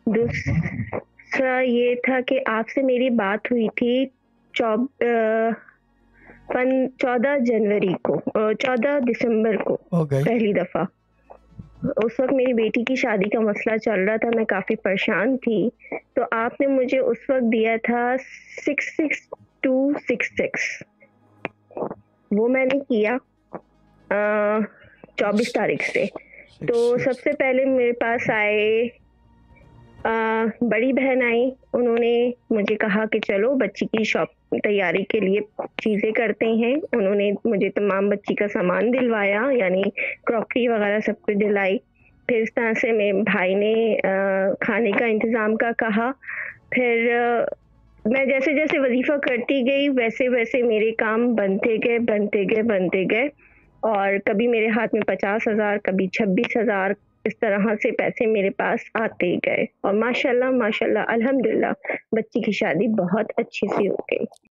दूसरा ये था कि आपसे मेरी बात हुई थी चौ 14 जनवरी को 14 दिसंबर को ओके। पहली दफ़ा। उस वक़्त मेरी बेटी की शादी का मसला चल रहा था, मैं काफ़ी परेशान थी, तो आपने मुझे उस वक़्त दिया था 66266 वो मैंने किया 24 तारीख से। तो सबसे पहले मेरे पास आए बड़ी बहन आई, उन्होंने मुझे कहा कि चलो बच्ची की शॉप तैयारी के लिए चीज़ें करते हैं। उन्होंने मुझे तमाम बच्ची का सामान दिलवाया, यानी क्रॉकरी वगैरह सब कुछ दिलाई। फिर इस तरह से मेरे भाई ने खाने का इंतज़ाम का कहा। फिर मैं जैसे-जैसे वज़ीफ़ा करती गई, वैसे-वैसे मेरे काम बनते गए और कभी मेरे हाथ में 50,000, कभी 26,000 इस तरह से पैसे मेरे पास आते ही गए और माशाल्लाह, माशाल्लाह, अल्हम्दुलिल्लाह बच्ची की शादी बहुत अच्छे से हो गई।